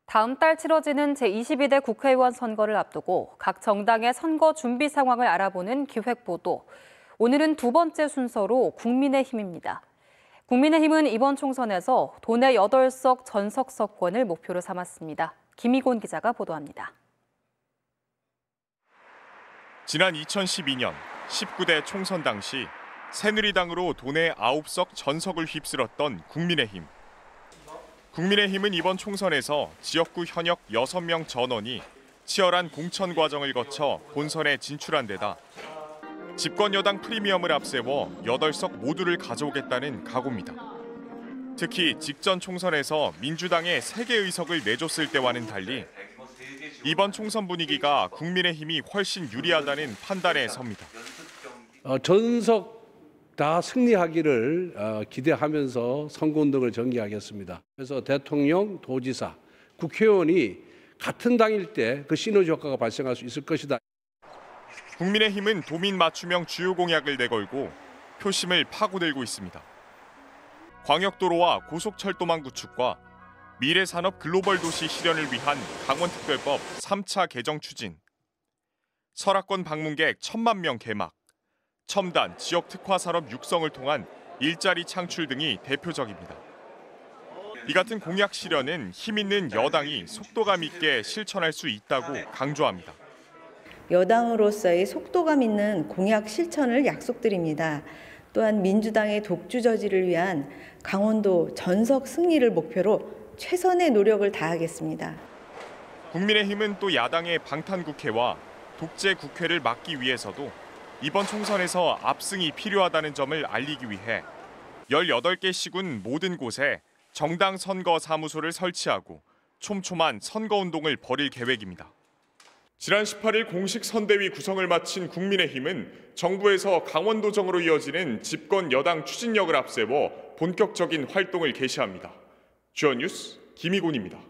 다음 달 치러지는 제22대 국회의원 선거를 앞두고 각 정당의 선거 준비 상황을 알아보는 기획보도. 오늘은 두 번째 순서로 국민의힘입니다. 국민의힘은 이번 총선에서 도내 8석 전석석권을 목표로 삼았습니다. 김희곤 기자가 보도합니다. 지난 2012년 19대 총선 당시 새누리당으로 도내 9석 전석을 휩쓸었던 국민의힘. 국민의힘은 이번 총선에서 지역구 현역 6명 전원이 치열한 공천 과정을 거쳐 본선에 진출한 데다 집권 여당 프리미엄을 앞세워 8석 모두를 가져오겠다는 각오입니다. 특히 직전 총선에서 민주당에 3개 의석을 내줬을 때와는 달리 이번 총선 분위기가 국민의힘이 훨씬 유리하다는 판단에 섭니다. 전석 다 승리하기를 기대하면서 선거운동을 전개하겠습니다. 그래서 대통령, 도지사, 국회의원이 같은 당일 때 그 시너지 효과가 발생할 수 있을 것이다. 국민의힘은 도민 맞춤형 주요 공약을 내걸고 표심을 파고들고 있습니다. 광역도로와 고속철도망 구축과 미래산업 글로벌 도시 실현을 위한 강원특별법 3차 개정 추진, 설악권 방문객 1,000만 명 개막, 첨단 지역 특화 산업 육성을 통한 일자리 창출 등이 대표적입니다. 이 같은 공약 실현은 힘 있는 여당이 속도감 있게 실천할 수 있다고 강조합니다. 여당으로서의 속도감 있는 공약 실천을 약속드립니다. 또한 민주당의 독주 저지를 위한 강원도 전석 승리를 목표로 최선의 노력을 다하겠습니다. 국민의힘은 또 야당의 방탄국회와 독재국회를 막기 위해서도 이번 총선에서 압승이 필요하다는 점을 알리기 위해 18개 시군 모든 곳에 정당 선거 사무소를 설치하고 촘촘한 선거운동을 벌일 계획입니다. 지난 18일 공식 선대위 구성을 마친 국민의힘은 정부에서 강원도정으로 이어지는 집권 여당 추진력을 앞세워 본격적인 활동을 개시합니다. 주연 뉴스 김희곤입니다.